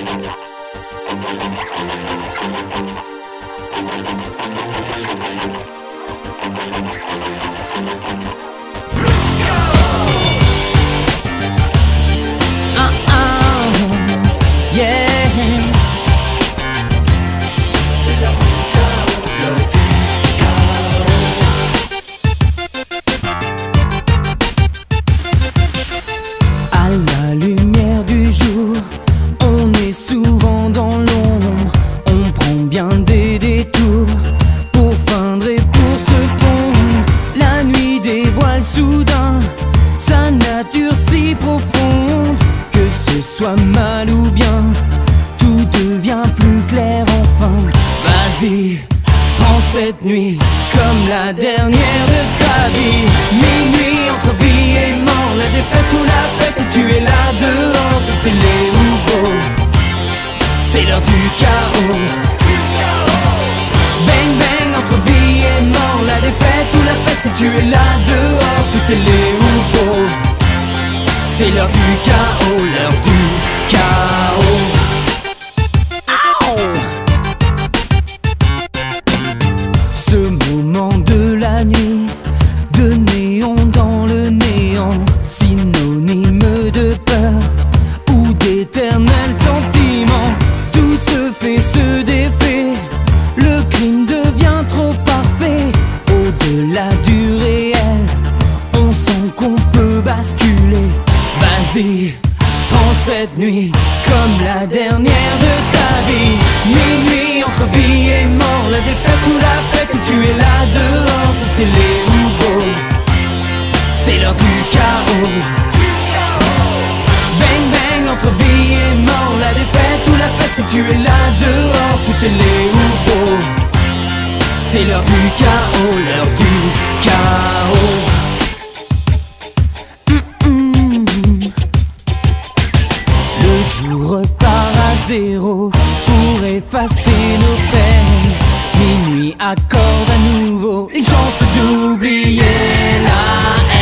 Soudain, sa nature si profonde, que ce soit mal ou bien, tout devient plus clair enfin. Vas-y, prends cette nuit comme la dernière de ta vie. Minuit entre vie et mort, la défaite ou la fête, si tu es là dehors, tout est laid ou beau, c'est l'heure du chaos. Bang bang entre vie et mort, la défaite ou la fête, si tu es là dehors, tout est laid ou beau, c'est l'heure du chaos, l'heure du chaos. Ce moment de la nuit, de néon dans le néant, synonyme de peur ou d'éternel sentiment. Tout se fait, se défait, le crime devient trop parfait. Au-delà du réel, on sent qu'on peut basculer. Vas-y, prends cette nuit comme la dernière de ta vie. Minuit entre vie et mort, la défaite ou la fête, si tu es là dehors, tout est laid ou beau, c'est l'heure du chaos. Bang bang entre vie et mort, la défaite ou la fête, si tu es là dehors, tout est laid ou beau, c'est l'heure du chaos, l'heure du chaos. Le jour repart à zéro pour effacer nos peines. Minuit accorde à nouveau une chance d'oublier la haine.